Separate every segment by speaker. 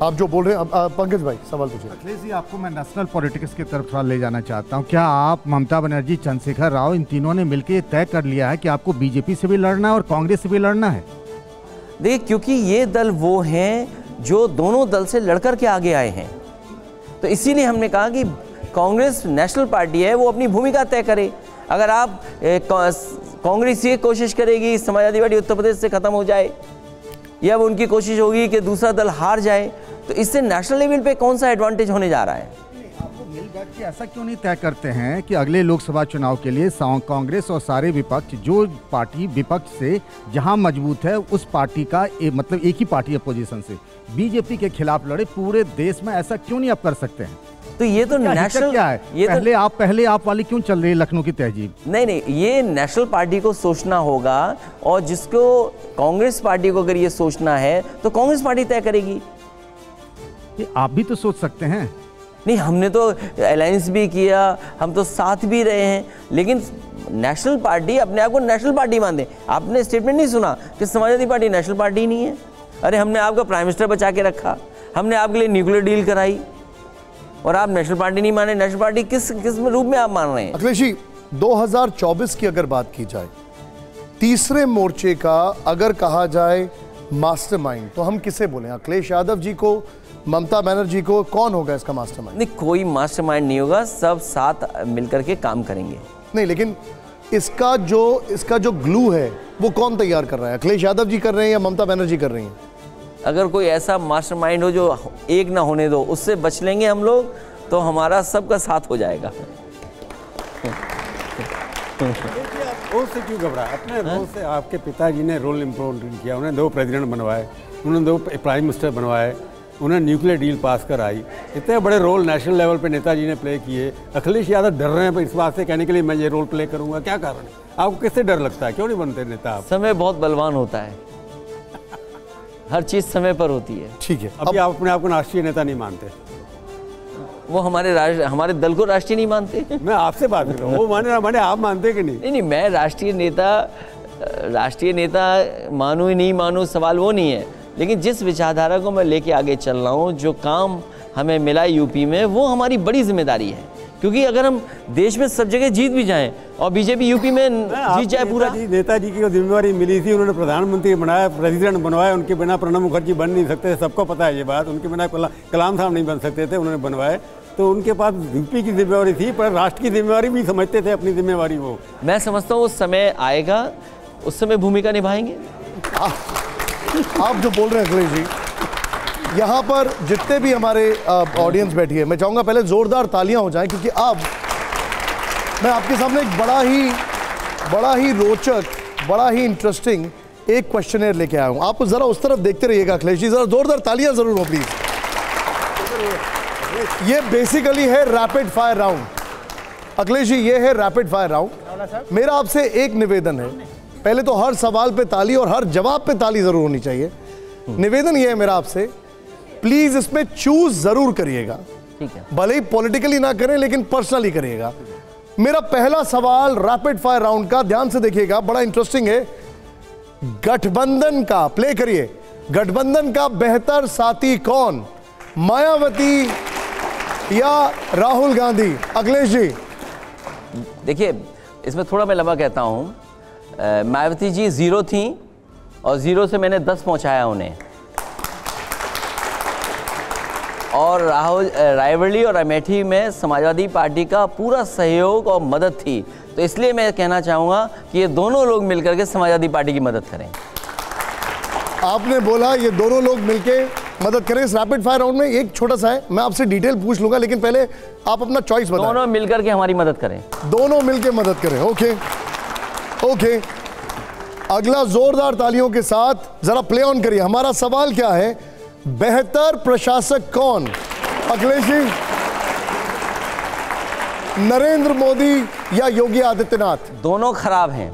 Speaker 1: आप जो बोल रहे हैं, पंकज भाई सवाल पूछिए।
Speaker 2: अखिलेश जी, आपको मैं नेशनल पॉलिटिक्स की तरफ थोड़ा ले जाना चाहता हूँ। क्या आप, ममता बनर्जी, चंद्रशेखर राव, इन तीनों ने मिलकर ये तय कर लिया है कि आपको बीजेपी से भी लड़ना है और कांग्रेस से भी लड़ना है?
Speaker 3: देखिए, क्योंकि ये दल वो हैं जो दोनों दल से लड़कर के आगे आए हैं, तो इसीलिए हमने कहा कि कांग्रेस नेशनल पार्टी है, वो अपनी भूमिका तय करे। अगर आप कांग्रेस ये कोशिश करेगी समाजवादी पार्टी उत्तर प्रदेश से ख़त्म हो जाए, या वो उनकी कोशिश होगी कि दूसरा दल हार जाए, तो इससे नेशनल लेवल पे कौन सा एडवांटेज होने जा रहा है?
Speaker 2: आपको मिल बैठ के ऐसा क्यों नहीं तय करते हैं कि अगले लोकसभा चुनाव के लिए कांग्रेस और सारे विपक्ष, जो पार्टी विपक्ष से जहां मजबूत है उस पार्टी का मतलब एक ही पार्टी अपोजिशन से बीजेपी के खिलाफ लड़े पूरे देश में? ऐसा क्यों नहीं आप कर सकते हैं?
Speaker 3: तो ये तो नेशनल
Speaker 2: क्या है, ये पहले आप वाली क्यों चल रही है लखनऊ की तहजीब?
Speaker 3: नहीं, ये नेशनल पार्टी को सोचना होगा, और जिसको कांग्रेस पार्टी को अगर ये सोचना है तो कांग्रेस पार्टी तय करेगी।
Speaker 2: ये आप भी तो सोच सकते हैं।
Speaker 3: नहीं, हमने तो अलायंस भी किया, हम तो साथ भी रहे हैं, लेकिन नेशनल पार्टी अपने आप को नेशनल पार्टी मानते। आपने स्टेटमेंट नहीं सुना कि समाजवादी पार्टी नेशनल पार्टी नहीं है? अरे हमने आपका प्राइम मिनिस्टर बचा के रखा, हमने आपके लिए न्यूक्लियर डील कराई, और आप नेशनल पार्टी नहीं माने। नेशनल पार्टी किस रूप में आप मान रहे हैं?
Speaker 1: अखिलेश जी, 2024 की अगर बात की जाए, तीसरे मोर्चे का अगर कहा जाए मास्टरमाइंड, तो हम किसे बोलें? अखिलेश यादव जी को, ममता बनर्जी को? कौन होगा इसका मास्टरमाइंड?
Speaker 3: नहीं, कोई मास्टरमाइंड नहीं होगा, सब साथ मिलकर के काम करेंगे।
Speaker 1: नहीं, लेकिन इसका जो ग्लू है वो कौन तैयार कर रहा है? अखिलेश यादव जी कर रहे हैं या ममता बनर्जी कर रही हैं?
Speaker 3: अगर कोई ऐसा मास्टरमाइंड हो जो एक ना होने दो, उससे बच लेंगे हम लोग, तो हमारा सबका साथ हो जाएगा।
Speaker 4: रोल से क्यों घबरा? अपने रोल से आपके पिताजी ने रोल इम्प्लीमेंट किया, उन्होंने 2 प्रेसिडेंट बनवाए, उन्होंने 2 प्राइम मिनिस्टर बनवाए, उन्होंने न्यूक्लियर डील पास कराई। इतने बड़े रोल नेशनल लेवल पे नेताजी ने प्ले किए। अखिलेश यादव डर रहे हैं इस बात से कहने के लिए मैं ये रोल प्ले करूंगा, क्या कारण है? आपको किससे डर लगता है? क्यों नहीं बनते नेता आप?
Speaker 3: समय बहुत बलवान होता है, हर चीज समय पर होती है।
Speaker 1: ठीक है,
Speaker 4: अभी आप अपने आप को राष्ट्रीय नेता नहीं मानते?
Speaker 3: वो हमारे दल को राष्ट्रीय नहीं मानते।
Speaker 4: मैं आपसे बात कर रहा हूँ, वो माने आप मानते कि नहीं?
Speaker 3: नहीं, मैं राष्ट्रीय नेता मानूं ही नहीं मानूं, सवाल वो नहीं है, लेकिन जिस विचारधारा को मैं लेके आगे चल रहा हूँ, जो काम हमें मिला यूपी में, वो हमारी बड़ी जिम्मेदारी है। क्योंकि अगर हम देश में सब जगह जीत भी जाएं और बीजेपी यूपी में जीत जाए पूरा।
Speaker 4: नेताजी की जिम्मेवारी मिली थी, उन्होंने प्रधानमंत्री बनाया, प्रेसिडेंट बनवाया, उनके बिना प्रणब मुखर्जी बन नहीं सकते, सबको पता है ये बात। उनके बिना कलाम साहब नहीं बन सकते थे, उन्होंने बनवाए। तो उनके पास यूपी की जिम्मेवारी थी, पर राष्ट्र की जिम्मेवारी भी समझते थे अपनी जिम्मेवारी। वो मैं
Speaker 3: समझता हूँ उस समय आएगा, उस समय भूमिका निभाएंगे।
Speaker 1: आप जो बोल रहे हैं अखिलेश जी, यहाँ पर जितने भी हमारे ऑडियंस बैठी है, मैं चाहूँगा पहले जोरदार तालियां हो जाएं, क्योंकि अब मैं आपके सामने एक बड़ा ही रोचक, बड़ा ही इंटरेस्टिंग एक क्वेश्चनर लेके आया हूँ। आप जरा उस तरफ देखते रहिएगा अखिलेश जी, जरा जोरदार तालियां जरूर हो प्लीज। ये बेसिकली है rapid fire round. Akhilesh ji, ये है रैपिड फायर राउंड। मेरा आपसे एक निवेदन है, पहले तो हर सवाल पे ताली और हर जवाब पे ताली जरूर होनी चाहिए। निवेदन ये है मेरा आपसे, प्लीज इसमें चूज जरूर करिएगा।
Speaker 3: ठीक है,
Speaker 1: भले ही पॉलिटिकली ना करें लेकिन पर्सनली करिएगा। मेरा पहला सवाल रैपिड फायर राउंड का, ध्यान से देखिएगा, बड़ा इंटरेस्टिंग है। गठबंधन का, प्ले करिए, गठबंधन का बेहतर साथी कौन, मायावती या राहुल गांधी? अखिलेश जी,
Speaker 3: देखिए इसमें थोड़ा मैं लंबा कहता हूं। मायावती जी 0 थी और 0 से मैंने 10 पहुंचाया उन्हें, और राहुल रायबरेली और अमेठी में समाजवादी पार्टी का पूरा सहयोग और मदद थी। तो इसलिए मैं कहना चाहूँगा कि ये दोनों लोग मिलकर के समाजवादी पार्टी की मदद करें।
Speaker 1: आपने बोला ये दोनों लोग मिलके मदद करें। इस रैपिड फायर राउंड में एक छोटा सा है, मैं आपसे डिटेल पूछ लूंगा, लेकिन पहले आप अपना चॉइस बताएं।
Speaker 3: दोनों मिलकर के हमारी मदद करें।
Speaker 1: दोनों मिलके मदद करें, ओके ओके। अगला जोरदार तालियों के साथ जरा प्ले ऑन करिए। हमारा सवाल क्या है, बेहतर प्रशासक कौन? अखिलेश जी, नरेंद्र मोदी या योगी आदित्यनाथ?
Speaker 3: दोनों खराब हैं,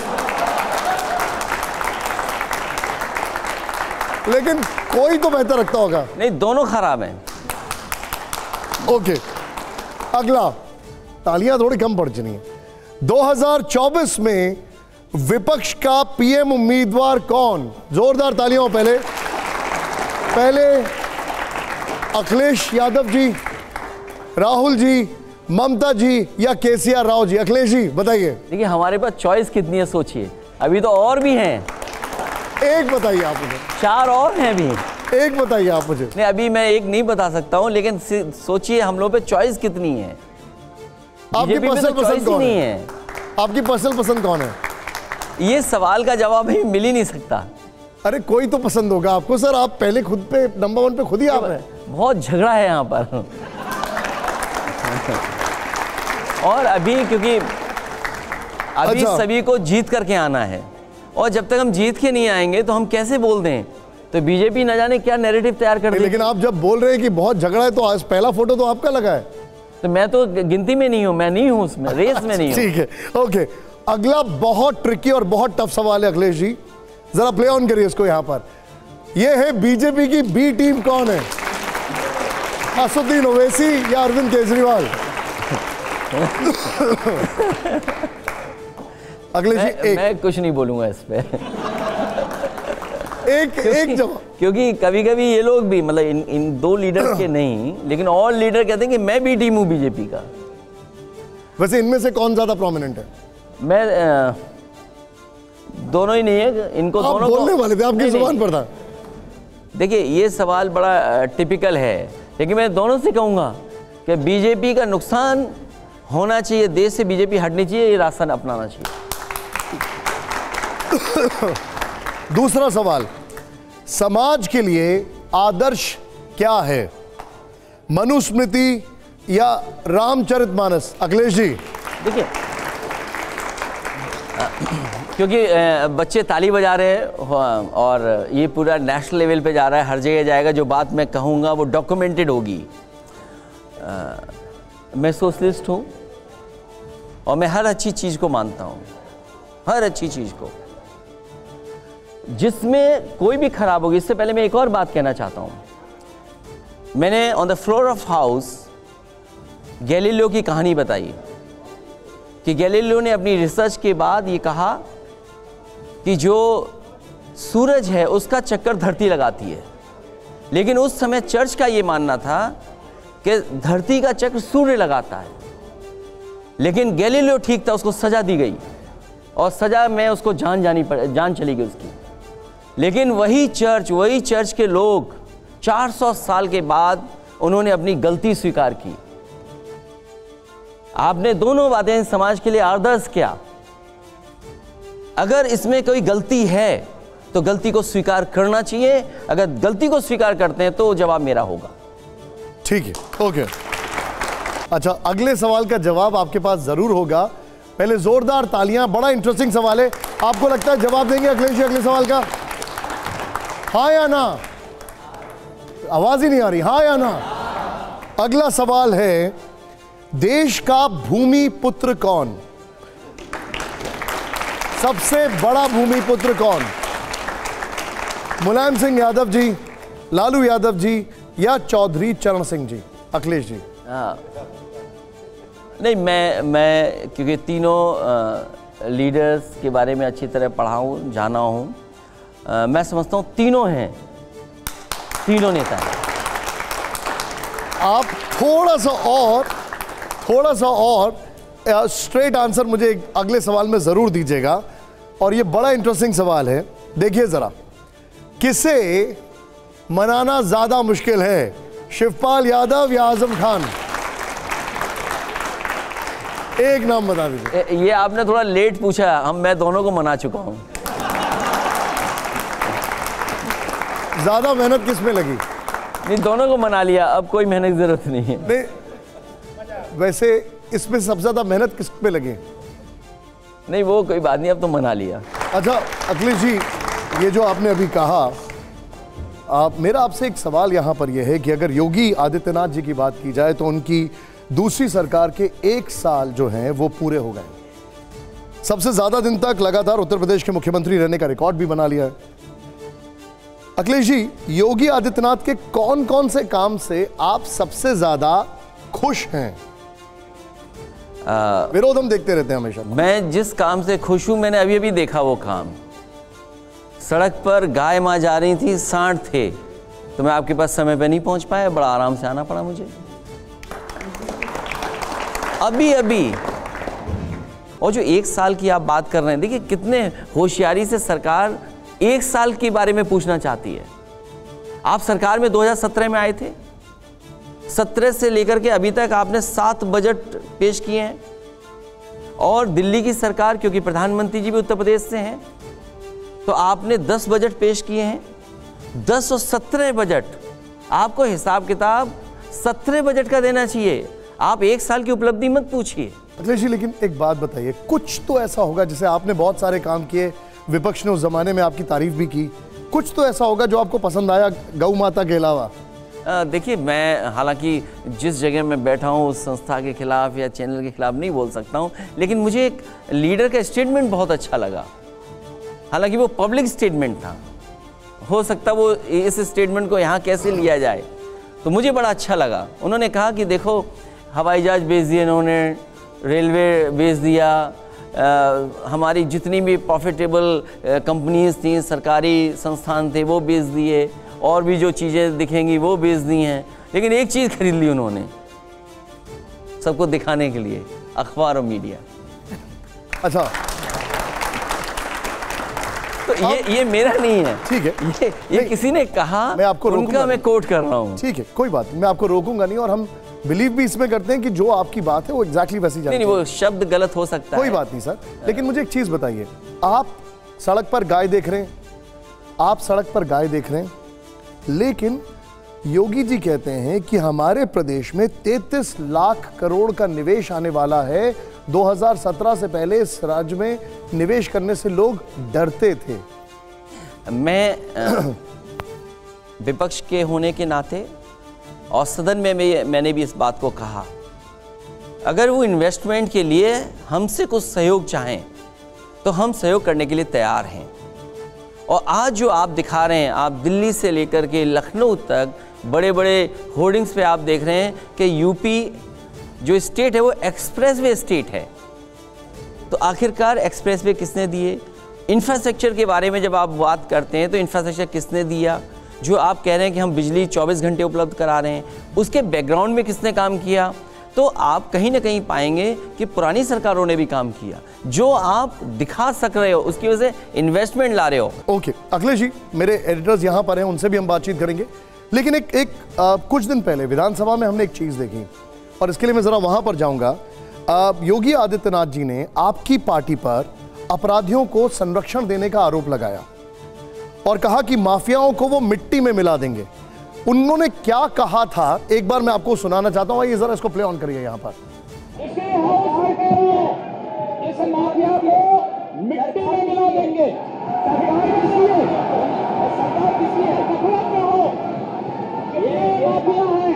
Speaker 1: लेकिन कोई तो बेहतर रखता होगा।
Speaker 3: नहीं, दोनों खराब हैं।
Speaker 1: ओके, अगला, तालियां थोड़ी कम पड़ जानी है। 2024 में विपक्ष का पीएम उम्मीदवार कौन? जोरदार तालियां। पहले अखिलेश यादव जी, राहुल जी, ममता जी या केसीआर राव जी? अखिलेश जी बताइए।
Speaker 3: देखिए हमारे पास चॉइस कितनी है सोचिए, अभी तो और भी हैं।
Speaker 1: एक बताइए आप मुझे।
Speaker 3: 4 और हैं भी।
Speaker 1: एक बताइए आप मुझे।
Speaker 3: नहीं अभी मैं एक नहीं बता सकता हूँ, लेकिन सोचिए हम लोग पे चॉइस कितनी है।
Speaker 1: आपकी पर्सनल पसंद कौन है? आपकी पर्सनल पसंद कौन है?
Speaker 3: ये सवाल का जवाब ही मिल ही नहीं सकता।
Speaker 1: अरे कोई तो पसंद होगा आपको सर, आप पहले खुद पे नंबर 1 पे खुद ही आप हैं।
Speaker 3: बहुत झगड़ा है यहाँ पर। और अभी क्योंकि अभी
Speaker 1: अच्छा।
Speaker 3: सभी को जीत करके आना है, और जब तक हम जीत के नहीं आएंगे तो हम कैसे बोल दें? तो बीजेपी न जाने क्या नैरेटिव तैयार कर दे।
Speaker 1: लेकिन आप जब बोल रहे हैं कि बहुत झगड़ा है, तो आज पहला फोटो तो आपका लगा है।
Speaker 3: तो मैं तो गिनती में नहीं हूँ, मैं नहीं हूँ उसमें, रेस में नहीं हूँ।
Speaker 1: ठीक है, ओके। अगला बहुत ट्रिकी और बहुत टफ सवाल है अखिलेश जी, जरा प्ले ऑन करिए इसको। यहां पर यह है, बीजेपी की बी टीम कौन है? असदुद्दीन ओवैसी या अरविंद केजरीवाल? अखिलेश जी
Speaker 3: मैं कुछ नहीं बोलूंगा इस पे।
Speaker 1: एक जवाब।
Speaker 3: क्योंकि कभी कभी ये लोग भी मतलब इन 2 लीडर्स के नहीं, लेकिन और लीडर कहते हैं कि मैं भी टीम हूं बीजेपी का।
Speaker 1: वैसे इनमें से कौन ज्यादा प्रोमिनेंट है?
Speaker 3: मैं दोनों ही नहीं है, इनको
Speaker 1: आप
Speaker 3: दोनों
Speaker 1: बोलने वाले थे, आपकी जुबान पर था।
Speaker 3: देखिए ये सवाल बड़ा टिपिकल है, लेकिन मैं दोनों से कहूंगा कि बीजेपी का नुकसान होना चाहिए, देश से बीजेपी हटनी चाहिए, ये रास्ता अपनाना चाहिए।
Speaker 1: दूसरा सवाल, समाज के लिए आदर्श क्या है? मनुस्मृति या रामचरितमानस? अखिलेश जी।
Speaker 3: देखिए क्योंकि बच्चे ताली बजा रहे हैं और ये पूरा नेशनल लेवल पे जा रहा है, हर जगह जाएगा, जो बात मैं कहूँगा वो डॉक्यूमेंटेड होगी। मैं सोशलिस्ट हूँ और मैं हर अच्छी चीज़ को मानता हूँ, हर अच्छी चीज़ को, जिसमें कोई भी खराब होगी। इससे पहले मैं एक और बात कहना चाहता हूँ। मैंने on the floor of house Galileo की कहानी बताई कि गैलीलियो ने अपनी रिसर्च के बाद ये कहा कि जो सूरज है उसका चक्कर धरती लगाती है, लेकिन उस समय चर्च का ये मानना था कि धरती का चक्र सूर्य लगाता है। लेकिन गैलीलियो ठीक था, उसको सजा दी गई और सजा में उसको जान चली गई उसकी। लेकिन वही चर्च के लोग 400 साल के बाद उन्होंने अपनी गलती स्वीकार की। आपने दोनों बातें समाज के लिए आदर्श किया। अगर इसमें कोई गलती है तो गलती को स्वीकार करना चाहिए, अगर गलती को स्वीकार करते हैं तो जवाब मेरा होगा।
Speaker 1: ठीक है, ओके। अच्छा, अगले सवाल का जवाब आपके पास जरूर होगा, पहले जोरदार तालियां। बड़ा इंटरेस्टिंग सवाल है, आपको लगता है जवाब देंगे अखिलेश जी अगले सवाल का? हाँ या ना? आवाज ही नहीं आ रही, हाँ या ना? अगला सवाल है, देश का भूमि पुत्र कौन? सबसे बड़ा भूमि पुत्र कौन? मुलायम सिंह यादव जी, लालू यादव जी या चौधरी चरण सिंह जी? अखिलेश जी।
Speaker 3: हाँ, नहीं मैं क्योंकि तीनों लीडर्स के बारे में अच्छी तरह पढ़ा हूँ, जाना हूँ, मैं समझता हूँ तीनों हैं, तीनों नेता हैं।
Speaker 1: आप थोड़ा सा और स्ट्रेट आंसर मुझे अगले सवाल में जरूर दीजिएगा, और ये बड़ा इंटरेस्टिंग सवाल है। देखिए जरा, किसे मनाना ज्यादा मुश्किल है, शिवपाल यादव या आजम खान? एक नाम बता दीजिए।
Speaker 3: ये आपने थोड़ा लेट पूछा, मैं दोनों को मना चुका हूँ।
Speaker 1: ज्यादा मेहनत किस में लगी?
Speaker 3: नहीं, दोनों को मना लिया, अब कोई मेहनत की जरूरत नहीं है।
Speaker 1: नहीं, वैसे इसमें सबसे ज्यादा मेहनत किस पे लगी?
Speaker 3: नहीं वो कोई बात नहीं, अब तो मना लिया।
Speaker 1: अच्छा अखिलेश जी, ये जो आपने अभी कहा, मेरा आपसे एक सवाल यहाँ पर यह है कि अगर योगी आदित्यनाथ जी की बात की जाए तो उनकी दूसरी सरकार के 1 साल जो हैं वो पूरे हो गए। सबसे ज्यादा दिन तक लगातार उत्तर प्रदेश के मुख्यमंत्री रहने का रिकॉर्ड भी बना लिया है। अखिलेश जी, योगी आदित्यनाथ के कौन कौन से काम से आप सबसे ज्यादा खुश हैं? विरोध हम देखते रहते हैं हमेशा।
Speaker 3: मैं जिस काम से खुश हूं, मैंने अभी देखा वो काम। सड़क पर गाय मां जा रही थी, सांड थे, तो मैं आपके पास समय पे नहीं पहुंच पाया, बड़ा आराम से आना पड़ा मुझे। अभी और जो 1 साल की आप बात कर रहे हैं, देखिए कितने होशियारी से सरकार 1 साल के बारे में पूछना चाहती है। आप सरकार में 2017 में आए थे, 17 से लेकर के अभी तक आपने 7 बजट पेश किए हैं, और दिल्ली की सरकार, क्योंकि प्रधानमंत्री जी भी उत्तर प्रदेश से हैं, तो आपने 10 बजट पेश किए हैं। 10 और 17 बजट, आपको हिसाब किताब 17 बजट का देना चाहिए। आप 1 साल की उपलब्धि मत पूछिए।
Speaker 1: अखिलेश जी, लेकिन एक बात बताइए, कुछ तो ऐसा होगा, जैसे आपने बहुत सारे काम किए, विपक्ष ने उस जमाने में आपकी तारीफ भी की, कुछ तो ऐसा होगा जो आपको पसंद आया गौ माता के अलावा?
Speaker 3: देखिए, मैं हालांकि जिस जगह मैं बैठा हूँ उस संस्था के खिलाफ या चैनल के खिलाफ नहीं बोल सकता हूँ, लेकिन मुझे एक लीडर का स्टेटमेंट बहुत अच्छा लगा। हालांकि वो पब्लिक स्टेटमेंट था, हो सकता वो इस स्टेटमेंट को यहाँ कैसे लिया जाए, तो मुझे बड़ा अच्छा लगा। उन्होंने कहा कि देखो, हवाई जहाज बेच दिए इन्होंने, रेलवे बेच दिया, हमारी जितनी भी प्रॉफिटेबल कंपनीज थी, सरकारी संस्थान थे, वो बेच दिए, और भी जो चीज़ें दिखेंगी वो बेच दी हैं, लेकिन एक चीज़ खरीद ली उन्होंने सबको दिखाने के लिए, अखबार और मीडिया।
Speaker 1: अच्छा,
Speaker 3: तो ये मेरा नहीं है,
Speaker 1: ठीक है,
Speaker 3: ये किसी ने कहा,
Speaker 1: मैं आपको
Speaker 3: उनका मैं कोट कर रहा हूँ।
Speaker 1: ठीक है, कोई बात नहीं, मैं आपको रोकूंगा नहीं, और हम बिलीव भी इसमें करते हैं कि जो आपकी बात है वो एग्जैक्टली वैसी जाती है।
Speaker 3: नहीं, वो शब्द गलत हो सकता है,
Speaker 1: कोई बात नहीं सर, लेकिन मुझे एक चीज बताइए, आप सड़क पर गाय देख रहे हैं, लेकिन योगी जी कहते हैं कि हमारे प्रदेश में 33 लाख करोड़ का निवेश आने वाला है। 2017 से पहले इस राज्य में निवेश करने से लोग डरते थे।
Speaker 3: मैं विपक्ष के होने के नाते और सदन में मैंने भी इस बात को कहा, अगर वो इन्वेस्टमेंट के लिए हमसे कुछ सहयोग चाहें तो हम सहयोग करने के लिए तैयार हैं। और आज जो आप दिखा रहे हैं, आप दिल्ली से लेकर के लखनऊ तक बड़े बड़े होर्डिंग्स पे आप देख रहे हैं कि यूपी जो स्टेट है वो एक्सप्रेसवे स्टेट है। तो आखिरकार एक्सप्रेसवे किसने दिए? इंफ्रास्ट्रक्चर के बारे में जब आप बात करते हैं तो इंफ्रास्ट्रक्चर किसने दिया? जो आप कह रहे हैं कि हम बिजली 24 घंटे उपलब्ध करा रहे हैं, उसके बैकग्राउंड में किसने काम किया? तो आप कहीं ना कहीं पाएंगे कि पुरानी सरकारों ने भी काम किया। जो आप दिखा सक रहे हो उसकी वजह से इन्वेस्टमेंट ला रहे हो।
Speaker 1: ओके, अखिलेश जी, मेरे एडिटर्स यहाँ पर हैं, उनसे भी हम बातचीत करेंगे, लेकिन कुछ दिन पहले विधानसभा में हमने एक चीज़ देखी, और इसके लिए मैं ज़रा वहाँ पर जाऊँगा। योगी आदित्यनाथ जी ने आपकी पार्टी पर अपराधियों को संरक्षण देने का आरोप लगाया और कहा कि माफियाओं को वो मिट्टी में मिला देंगे। उन्होंने क्या कहा था, एक बार मैं आपको सुनाना चाहता हूँ, ये जरा इसको प्ले ऑन करिए यहाँ पर।
Speaker 5: इस माफिया को मिट्टी में मिला देंगे। सरकार किसी है, गफलत में हो, ये माफिया है,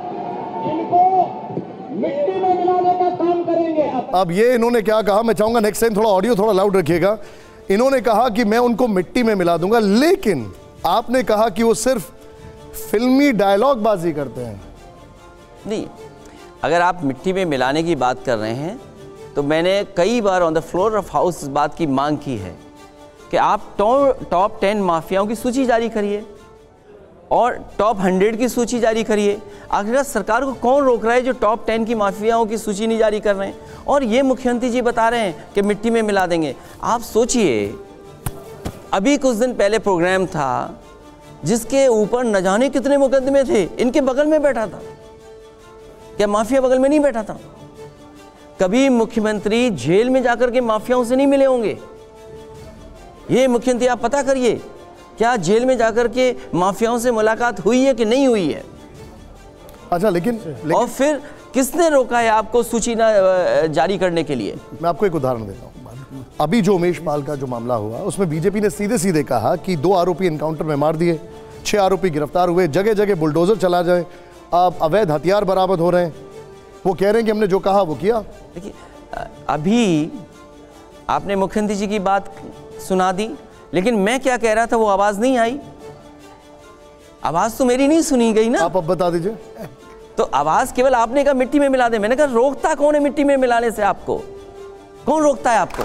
Speaker 5: इनको मिट्टी में मिलाने का काम करेंगे।
Speaker 1: अब ये इन्होंने क्या कहा, मैं चाहूंगा नेक्स्ट टाइम थोड़ा ऑडियो थोड़ा लाउड रखिएगा। इन्होंने कहा कि मैं उनको मिट्टी में मिला दूंगा, लेकिन आपने कहा कि वो सिर्फ फिल्मी डायलॉग बाजी करते हैं।
Speaker 3: नहीं, अगर आप मिट्टी में मिलाने की बात कर रहे हैं तो मैंने कई बार on the floor of house इस बात की मांग की है कि आप टॉप 10 माफियाओं की सूची जारी करिए और टॉप 100 की सूची जारी करिए। आखिर सरकार को कौन रोक रहा है जो टॉप 10 की माफियाओं की सूची नहीं जारी कर रहे हैं? और ये मुख्यमंत्री जी बता रहे हैं कि मिट्टी में मिला देंगे। आप सोचिए, अभी कुछ दिन पहले प्रोग्राम था जिसके ऊपर न जाने कितने मुकदमे थे, इनके बगल में बैठा था। क्या माफिया बगल में नहीं बैठा था? कभी मुख्यमंत्री जेल में जाकर के माफियाओं से नहीं मिले होंगे? ये मुख्यमंत्री आप पता करिए, क्या जेल में जाकर के माफियाओं से मुलाकात हुई है कि नहीं हुई है?
Speaker 1: अच्छा, लेकिन
Speaker 3: और फिर किसने रोका है आपको सूची ना जारी करने के लिए?
Speaker 1: मैं आपको एक उदाहरण देता हूँ। अभी जो उमेश पाल का जो मामला हुआ, उसमें बीजेपी ने सीधे सीधे कहा कि 2 आरोपी एनकाउंटर में मार दिए, 6 आरोपी गिरफ्तार हुए, जगह जगह बुलडोजर चला जाए, अब अवैध हथियार बरामद हो रहे हैं। वो कह रहे हैं कि हमने जो कहा वो किया।
Speaker 3: देखिए, अभी आपने मुख्यमंत्री जी की बात सुना दी, लेकिन मैं क्या कह रहा था वो आवाज़ नहीं आई। आवाज़ तो मेरी नहीं सुनी गई ना।
Speaker 1: आप अब बता दीजिए।
Speaker 3: तो आवाज़ केवल आपने कहा मिट्टी में मिला दे। मैंने कहा रोकता कौन है मिट्टी में मिलाने से? आपको कौन रोकता है? आपको,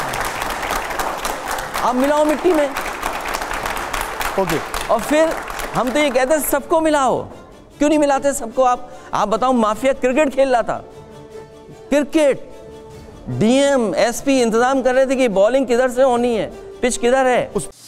Speaker 3: आप मिलाओ मिट्टी में।
Speaker 1: ओके।
Speaker 3: और फिर हम तो ये कहते हैं सबको मिलाओ, क्यों नहीं मिलाते सबको? आप बताओ, माफिया क्रिकेट खेल रहा था, क्रिकेट डीएम एसपी इंतजाम कर रहे थे कि बॉलिंग किधर से होनी है, पिच किधर है।